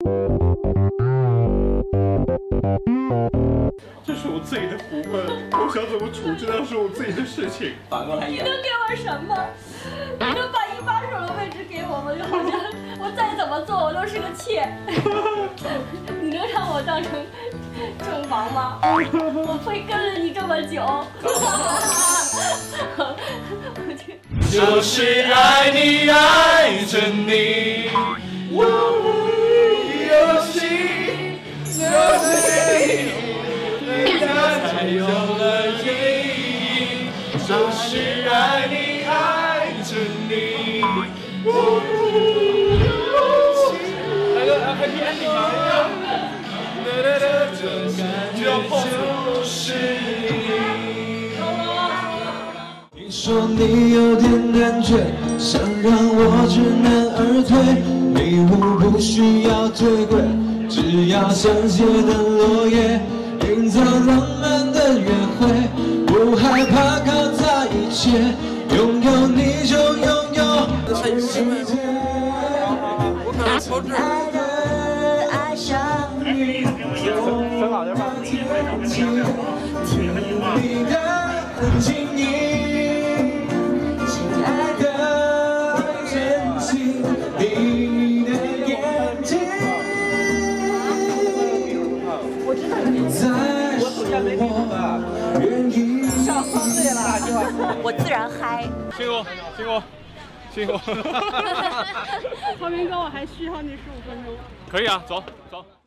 这是我自己的福分，我想怎么处置那是我自己的事情。 反过来演。 你能给我什么？你能把一把手的位置给我吗？就好像我再怎么做，我都是个妾。你能让我当成正房吗？我非跟了你这么久。 就是爱你，爱着你，我有心，有心，人家才有了意义。就是爱你，爱着你，我有心。来个 Happy Ending 吗？这感觉就是你。 你说你有点感觉，想让我知难而退。礼物不需要最贵，只要香榭的落叶，营造浪漫的约会，不害怕靠在一起，拥有你就拥有世界。 我可能超支。 爱上你， 分好点吧。 你的情意。 我自然嗨。 辛苦，辛苦，辛苦。 曹明哥，我还需要你15分钟。 可以啊，走走。